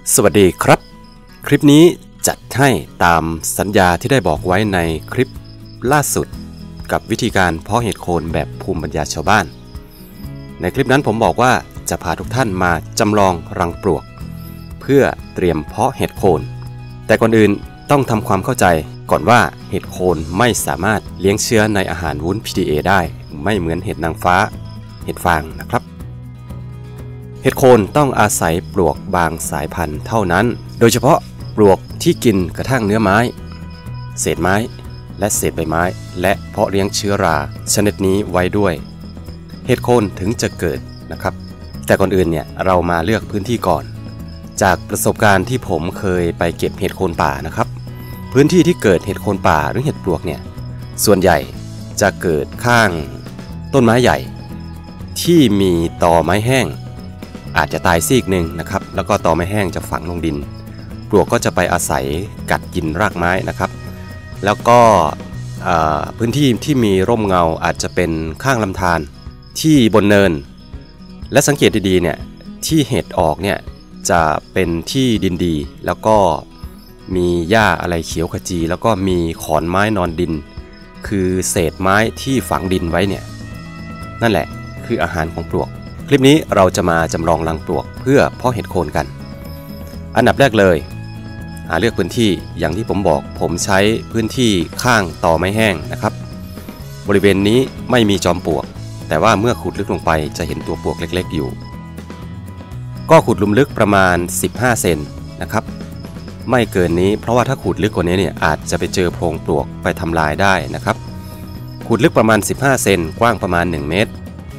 สวัสดีครับคลิปนี้จัดให้ตามสัญญาที่ได้บอกไว้ในคลิปล่าสุดกับวิธีการเพาะเห็ดโคนแบบภูมิปัญญาชาวบ้านในคลิปนั้นผมบอกว่าจะพาทุกท่านมาจำลองรังปลวกเพื่อเตรียมเพาะเห็ดโคนแต่ก่อนอื่นต้องทำความเข้าใจก่อนว่าเห็ดโคนไม่สามารถเลี้ยงเชื้อในอาหารวุ้น PDA ได้ไม่เหมือนเห็ดนางฟ้าเห็ดฟางนะครับเห็ดโคนต้องอาศัยปลวกบางสายพันธุ์เท่านั้นโดยเฉพาะปลวกที่กินกระทั่งเนื้อไม้เศษไม้และเศษใบไม้และเพาะเลี้ยงเชื้อราชนิดนี้ไว้ด้วยเห็ดโคนถึงจะเกิดนะครับแต่ก่อนอื่นเนี่ยเรามาเลือกพื้นที่ก่อนจากประสบการณ์ที่ผมเคยไปเก็บเห็ดโคนป่านะครับพื้นที่ที่เกิดเห็ดโคนป่าหรือเห็ดปลวกเนี่ยส่วนใหญ่จะเกิดข้างต้นไม้ใหญ่ที่มีตอไม้แห้งอาจจะตายซีกหนึ่งนะครับแล้วก็ตอไม้แห้งจะฝังลงดินปลวกก็จะไปอาศัยกัดกินรากไม้นะครับแล้วก็พื้นที่ที่มีร่มเงาอาจจะเป็นข้างลำธารที่บนเนินและสังเกตดีๆเนี่ยที่เห็ดออกเนี่ยจะเป็นที่ดินดีแล้วก็มีหญ้าอะไรเขียวขจีแล้วก็มีขอนไม้นอนดินคือเศษไม้ที่ฝังดินไว้เนี่ยนั่นแหละคืออาหารของปลวกคลิปนี้เราจะมาจำลองรังปลวกเพื่อเพาะเห็ดโคนกันอันดับแรกเลยหาเลือกพื้นที่อย่างที่ผมบอกผมใช้พื้นที่ข้างตอไม้แห้งนะครับบริเวณนี้ไม่มีจอมปลวกแต่ว่าเมื่อขุดลึกลงไปจะเห็นตัวปลวกเล็กๆอยู่ก็ขุดหลุมลึกประมาณ15 เซนนะครับไม่เกินนี้เพราะว่าถ้าขุดลึกกว่านี้เนี่ยอาจจะไปเจอโพรงปลวกไปทำลายได้นะครับขุดลึกประมาณ15 เซนกว้างประมาณ1 เมตร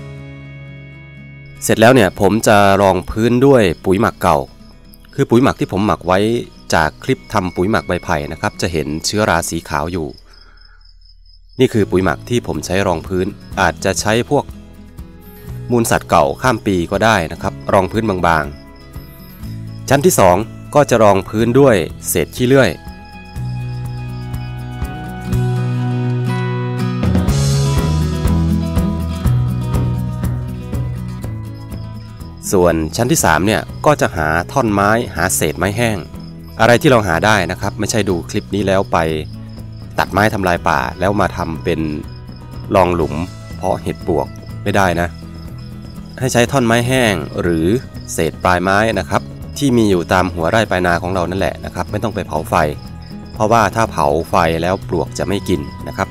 เสร็จแล้วเนี่ยผมจะรองพื้นด้วยปุ๋ยหมักเก่าคือปุ๋ยหมักที่ผมหมักไว้จากคลิปทำปุ๋ยหมักใบไผ่นะครับจะเห็นเชื้อราสีขาวอยู่นี่คือปุ๋ยหมักที่ผมใช้รองพื้นอาจจะใช้พวกมูลสัตว์เก่าข้ามปีก็ได้นะครับรองพื้นบางๆชั้นที่2ก็จะรองพื้นด้วยเศษขี้เลื่อยส่วนชั้นที่3เนี่ยก็จะหาท่อนไม้หาเศษไม้แห้งอะไรที่เราหาได้นะครับไม่ใช่ดูคลิปนี้แล้วไปตัดไม้ทำลายป่าแล้วมาทำเป็นรองหลุมเพาะเห็ดปลวกไม่ได้นะให้ใช้ท่อนไม้แห้งหรือเศษปลายไม้นะครับที่มีอยู่ตามหัวไร่ปลายนาของเรานั่นแหละนะครับไม่ต้องไปเผาไฟเพราะว่าถ้าเผาไฟแล้วปลวกจะไม่กินนะครับ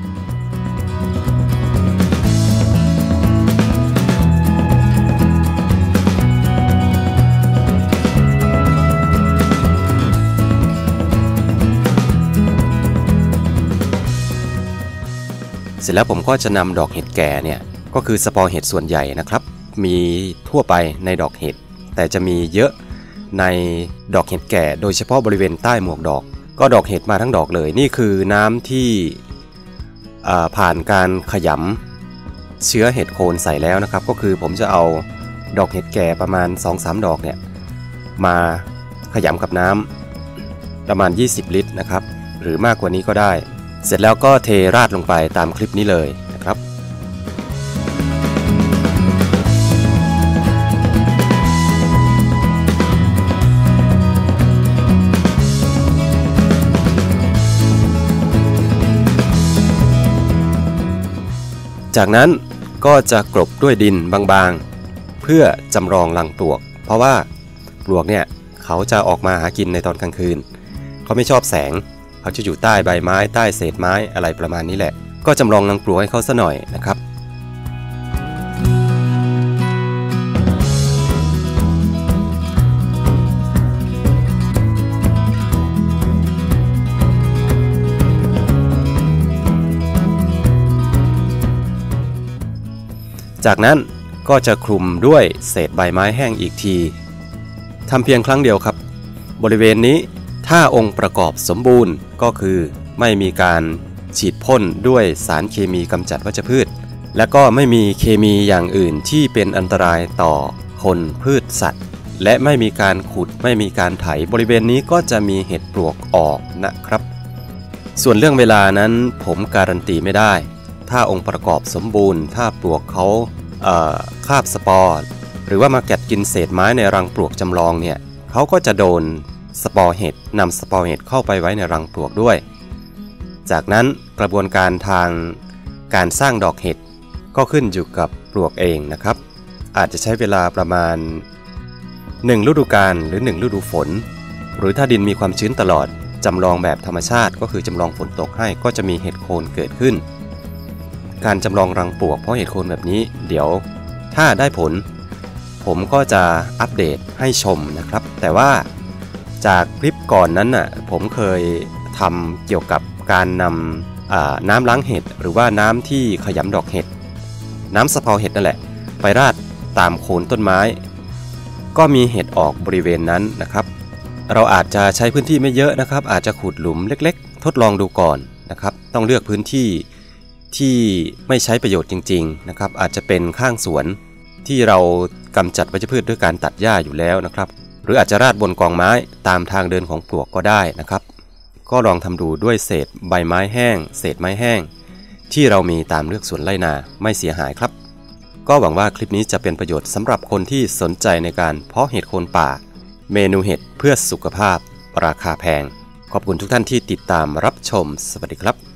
เสร็จแล้วผมก็จะนำดอกเห็ดแก่เนี่ยก็คือสปอร์เห็ดส่วนใหญ่นะครับมีทั่วไปในดอกเห็ดแต่จะมีเยอะในดอกเห็ดแก่โดยเฉพาะบริเวณใต้หมวกดอกก็ดอกเห็ดมาทั้งดอกเลยนี่คือน้ำที่ผ่านการขยำเชื้อเห็ดโคนใส่แล้วนะครับก็คือผมจะเอาดอกเห็ดแก่ประมาณ 2-3 ดอกเนี่ยมาขยำกับน้ำประมาณ20 ลิตรนะครับหรือมากกว่านี้ก็ได้เสร็จแล้วก็เทราดลงไปตามคลิปนี้เลยนะครับจากนั้นก็จะกลบด้วยดินบางๆเพื่อจำลองรังปลวกเพราะว่าปลวกเนี่ยเขาจะออกมาหากินในตอนกลางคืนเขาไม่ชอบแสงเขาจะอยู่ใต้ใบไม้ใต้เศษไม้อะไรประมาณนี้แหละก็จำลองรังปลวกให้เขาซะหน่อยนะครับจากนั้นก็จะคลุมด้วยเศษใบไม้แห้งอีกทีทำเพียงครั้งเดียวครับบริเวณนี้ถ้าองค์ประกอบสมบูรณ์ก็คือไม่มีการฉีดพ่นด้วยสารเคมีกำจัดวัชพืชและก็ไม่มีเคมีอย่างอื่นที่เป็นอันตรายต่อคนพืชสัตว์และไม่มีการขุดไม่มีการไถบริเวณนี้ก็จะมีเห็ดปลวกออกนะครับส่วนเรื่องเวลานั้นผมการันตีไม่ได้ถ้าองค์ประกอบสมบูรณ์ถ้าปลวกเขาคาบสปอร์หรือว่ามากัดกินเศษไม้ในรังปลวกจำลองเนี่ยเขาก็จะโดนสปอร์เห็ดนำสปอร์เห็ดเข้าไปไว้ในรังปลวกด้วยจากนั้นกระบวนการทางการสร้างดอกเห็ดก็ขึ้นอยู่กับปลวกเองนะครับอาจจะใช้เวลาประมาณ1ฤดูกาลหรือ1ฤดูฝนหรือถ้าดินมีความชื้นตลอดจำลองแบบธรรมชาติก็คือจำลองฝนตกให้ก็จะมีเห็ดโคนเกิดขึ้นการจำลองรังปลวกเพราะเห็ดโคนแบบนี้เดี๋ยวถ้าได้ผลผมก็จะอัปเดตให้ชมนะครับแต่ว่าจากคลิปก่อนนั้นน่ะผมเคยทำเกี่ยวกับการนำน้ำล้างเห็ดหรือว่าน้ำที่ขยำดอกเห็ดน้ำสะเพาเห็ดนั่นแหละไปราดตามโคนต้นไม้ก็มีเห็ดออกบริเวณนั้นนะครับเราอาจจะใช้พื้นที่ไม่เยอะนะครับอาจจะขุดหลุมเล็กๆทดลองดูก่อนนะครับต้องเลือกพื้นที่ที่ไม่ใช้ประโยชน์จริงๆนะครับอาจจะเป็นข้างสวนที่เรากำจัดวัชพืชด้วยการตัดหญ้าอยู่แล้วนะครับหรืออาจจะราดบนกองไม้ตามทางเดินของปลวกก็ได้นะครับก็ลองทำดูด้วยเศษใบไม้แห้งเศษไม้แห้งที่เรามีตามเลือกสวนไร่นาไม่เสียหายครับก็หวังว่าคลิปนี้จะเป็นประโยชน์สำหรับคนที่สนใจในการเพาะเห็ดโคนป่าเมนูเห็ดเพื่อสุขภาพราคาแพงขอบคุณทุกท่านที่ติดตามรับชมสวัสดีครับ